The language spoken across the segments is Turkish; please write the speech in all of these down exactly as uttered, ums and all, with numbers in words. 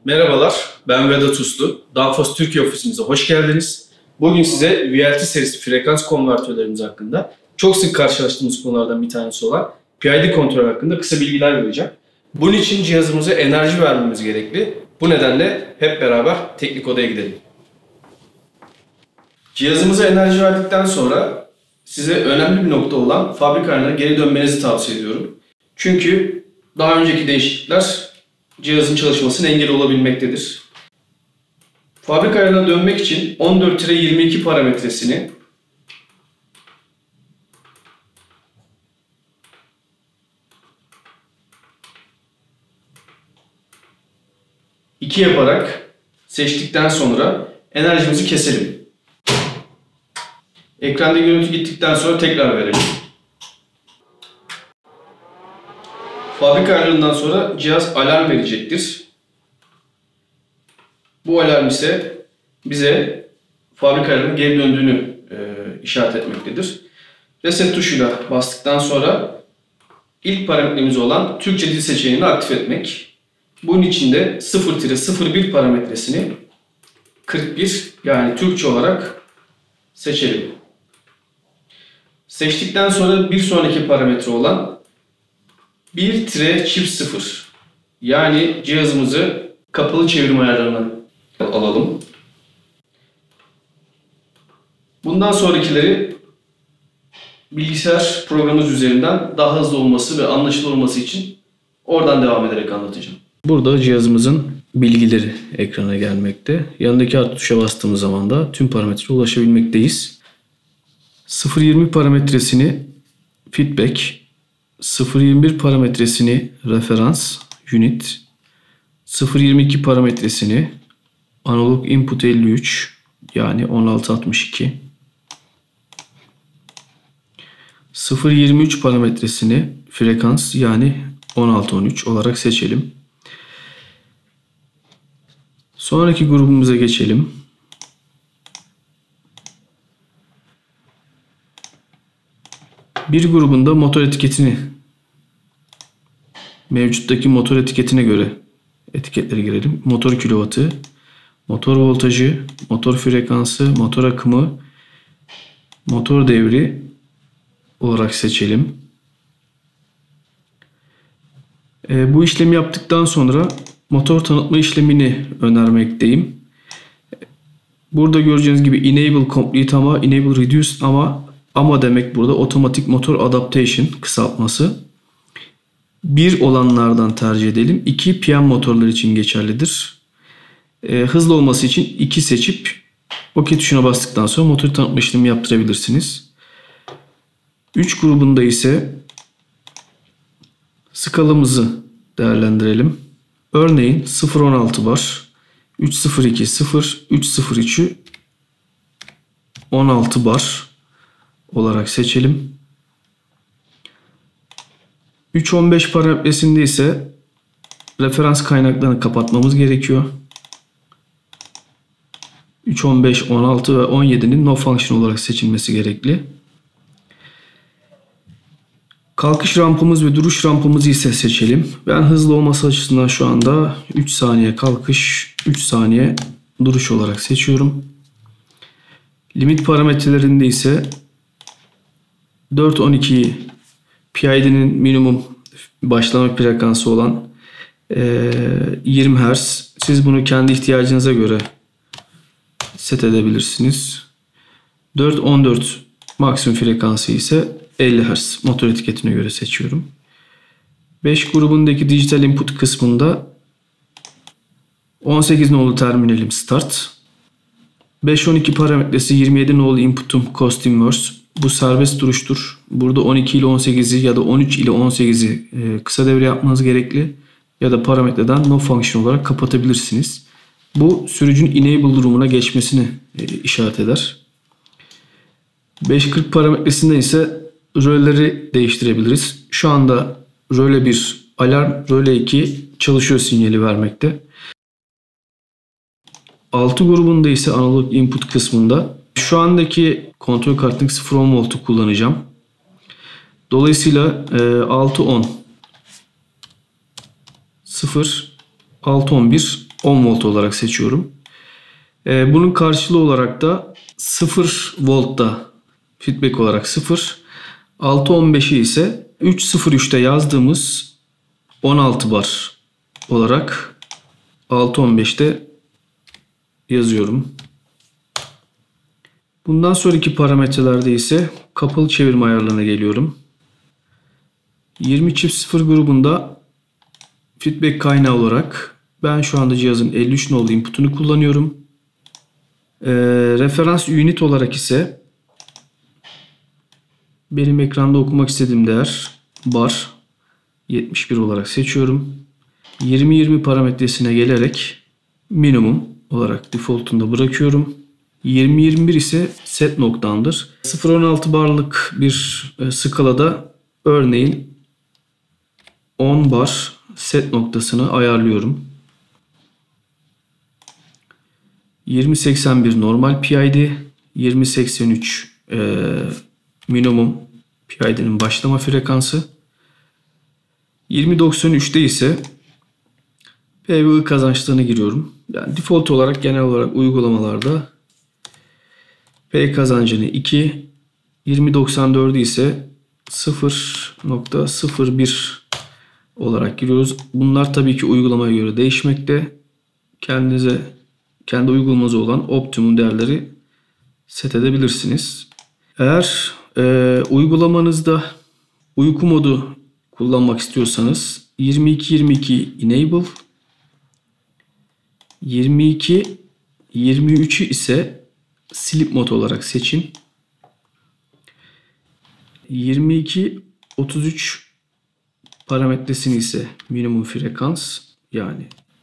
Merhabalar, ben Vedat Uslu. Danfoss Türkiye ofisimize hoş geldiniz. Bugün size V L T serisi frekans konvertörlerimiz hakkında çok sık karşılaştığımız konulardan bir tanesi olan P I D kontrol hakkında kısa bilgiler vereceğim. Bunun için cihazımıza enerji vermemiz gerekli. Bu nedenle hep beraber teknik odaya gidelim. Cihazımıza enerji verdikten sonra size önemli bir nokta olan fabrika ayarına geri dönmenizi tavsiye ediyorum. Çünkü daha önceki değişiklikler cihazın çalışmasına engel olabilmektedir. Fabrika ayarına dönmek için on dört yirmi iki parametresini iki yaparak seçtikten sonra enerjimizi keselim. Ekranda görüntü gittikten sonra tekrar verelim. Fabrika ayarlarından sonra cihaz alarm verecektir. Bu alarm ise bize fabrika ayarlarının geri döndüğünü e, işaret etmektedir. Reset tuşuyla bastıktan sonra ilk parametremiz olan Türkçe dil seçeneğini aktif etmek. Bunun için de sıfır sıfır bir parametresini kırk bir yani Türkçe olarak seçelim. Seçtikten sonra bir sonraki parametre olan bir çift sıfır yani cihazımızı kapalı çevirme ayarlarına alalım. Bundan sonrakileri bilgisayar programımız üzerinden daha hızlı olması ve anlaşılır olması için oradan devam ederek anlatacağım. Burada cihazımızın bilgileri ekrana gelmekte. Yanındaki artı tuşa bastığımız zaman da tüm parametreye ulaşabilmekteyiz. sıfır yirmi parametresini feedback, sıfır yirmi bir parametresini referans, unit, sıfır yirmi iki parametresini analog input elli üç yani on altı altmış iki, sıfır yirmi üç parametresini frekans yani on altı on üç olarak seçelim. Sonraki grubumuza geçelim. Bir grubunda motor etiketini mevcuttaki motor etiketine göre etiketlere girelim. Motor kilovatı, motor voltajı, motor frekansı, motor akımı, motor devri olarak seçelim. E, bu işlemi yaptıktan sonra motor tanıtma işlemini önermekteyim. Burada göreceğiniz gibi enable complete ama enable reduced ama ama demek burada otomatik motor adaptation kısaltması. bir olanlardan tercih edelim. iki P M motorlar için geçerlidir. E, hızlı olması için iki seçip OK tuşuna bastıktan sonra motor tanıtma işlemi yaptırabilirsiniz. üç grubunda ise skalamızı değerlendirelim. Örneğin sıfır on altı bar, üç sıfır iki sıfır, üç sıfır üçü on altı bar olarak seçelim. üç on beş parametresinde ise referans kaynaklarını kapatmamız gerekiyor. üç on beş, on altı ve on yedi'nin no function olarak seçilmesi gerekli. Kalkış rampamız ve duruş rampamızı ise seçelim. Ben hızlı olması açısından şu anda üç saniye kalkış, üç saniye duruş olarak seçiyorum. Limit parametrelerinde ise dört on iki'yi P I D'nin minimum başlama frekansı olan yirmi hertz. Siz bunu kendi ihtiyacınıza göre set edebilirsiniz. dört on dört maksimum frekansı ise elli hertz. Motor etiketine göre seçiyorum. beş grubundaki dijital input kısmında on sekiz nolu terminalim start. beş on iki parametresi yirmi yedi nolu input'um cost inverse. Bu serbest duruştur. Burada on iki ile on sekizi ya da on üç ile on sekizi kısa devre yapmanız gerekli. Ya da parametreden no function olarak kapatabilirsiniz. Bu sürücünün enable durumuna geçmesini işaret eder. beş kırk parametresinde ise röleleri değiştirebiliriz. Şu anda röle bir alarm, röle iki çalışıyor sinyali vermekte. altı grubunda ise analog input kısmında şu andaki kontrol kartındaki sıfır on volt'u kullanacağım. Dolayısıyla altı on sıfır altı on bir on volt olarak seçiyorum. Ee, bunun karşılığı olarak da sıfır voltta feedback olarak sıfır. altı on beşi ise üç sıfır üçte yazdığımız on altı bar olarak altı on beşte yazıyorum. Bundan sonraki parametrelerde ise kapalı çevirme ayarlarına geliyorum. yirmi çift sıfır grubunda feedback kaynağı olarak ben şu anda cihazın elli üç nolu input'unu kullanıyorum. Ee, referans unit olarak ise benim ekranda okumak istediğim değer bar yetmiş bir olarak seçiyorum. yirmi yirmi parametresine gelerek minimum olarak default'unda bırakıyorum. yirmi yirmi bir ise set noktamdır. sıfır on altı barlık bir skalada örneğin on bar set noktasını ayarlıyorum. yirmi seksen bir normal P I D, yirmi seksen üç e, minimum P I D'nin başlama frekansı. yirmi doksan üçte ise P V I kazançlarına giriyorum. Yani default olarak genel olarak uygulamalarda P kazancını iki, yirmi doksan dördü ise sıfır nokta sıfır bir olarak giriyoruz. Bunlar tabii ki uygulamaya göre değişmekte. Kendinize, kendi uygulamanıza olan optimum değerleri set edebilirsiniz. Eğer e, uygulamanızda uyku modu kullanmak istiyorsanız yirmi iki yirmi iki enable, yirmi iki yirmi üçü ise sleep mod olarak seçin. yirmi iki otuz üç parametresini ise minimum frekans, yani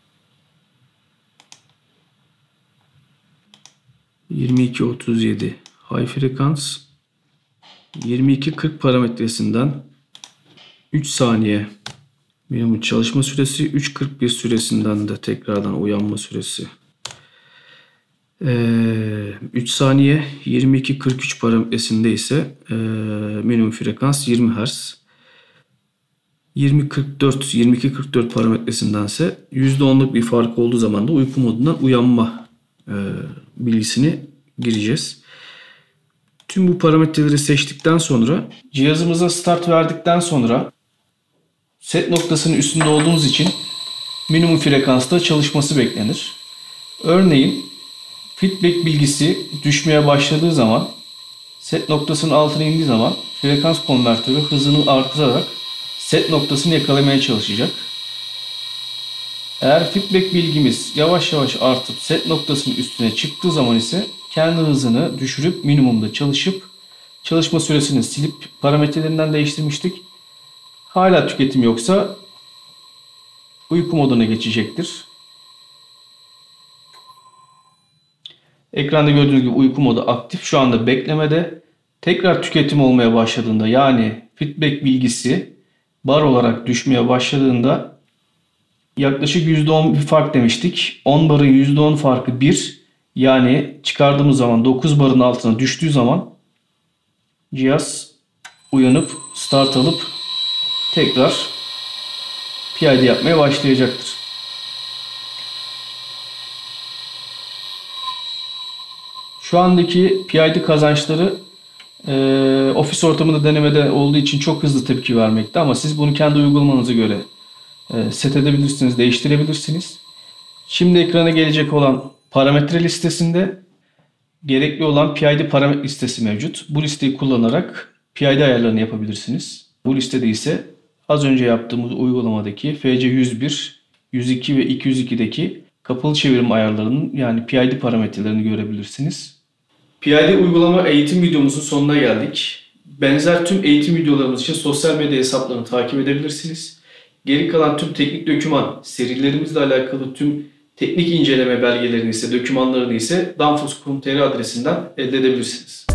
yirmi iki otuz yedi high frekans, yirmi iki kırk parametresinden üç saniye minimum çalışma süresi, üç kırk bir süresinden de tekrardan uyanma süresi ee, üç saniye, yirmi iki kırk üç parametresinde ise ee, minimum frekans yirmi hertz. yirmi kırk dört yirmi iki kırk dört parametresindense yüzde onluk bir fark olduğu zaman da uyku modundan uyanma e, bilgisini gireceğiz. Tüm bu parametreleri seçtikten sonra cihazımıza start verdikten sonra set noktasının üstünde olduğumuz için minimum frekansta çalışması beklenir. Örneğin feedback bilgisi düşmeye başladığı zaman, set noktasının altına indiği zaman frekans konvertörü hızını artırarak set noktasını yakalamaya çalışacak. Eğer feedback bilgimiz yavaş yavaş artıp set noktasının üstüne çıktığı zaman ise kendi hızını düşürüp minimumda çalışıp çalışma süresini silip parametrelerinden değiştirmiştik. Hala tüketim yoksa uyku moduna geçecektir. Ekranda gördüğünüz gibi uyku modu aktif. Şu anda beklemede. Tekrar tüketim olmaya başladığında, yani feedback bilgisi bar olarak düşmeye başladığında yaklaşık yüzde on bir fark demiştik. on barın yüzde on farkı bir. Yani çıkardığımız zaman dokuz barın altına düştüğü zaman cihaz uyanıp start alıp tekrar P I D yapmaya başlayacaktır. Şu andaki P I D kazançları e, ofis ortamında denemede olduğu için çok hızlı tepki vermekte, ama siz bunu kendi uygulamanıza göre e, set edebilirsiniz, değiştirebilirsiniz. Şimdi ekrana gelecek olan parametre listesinde gerekli olan P I D parametre listesi mevcut. Bu listeyi kullanarak P I D ayarlarını yapabilirsiniz. Bu listede ise az önce yaptığımız uygulamadaki F C yüz bir, yüz iki ve iki yüz ikideki kapalı çevirim ayarlarının, yani P I D parametrelerini görebilirsiniz. P I D uygulama eğitim videomuzun sonuna geldik. Benzer tüm eğitim videolarımız için sosyal medya hesaplarını takip edebilirsiniz. Geri kalan tüm teknik doküman serilerimizle alakalı tüm teknik inceleme belgelerini ise, dokümanlarını ise danfoss nokta com nokta tr adresinden elde edebilirsiniz.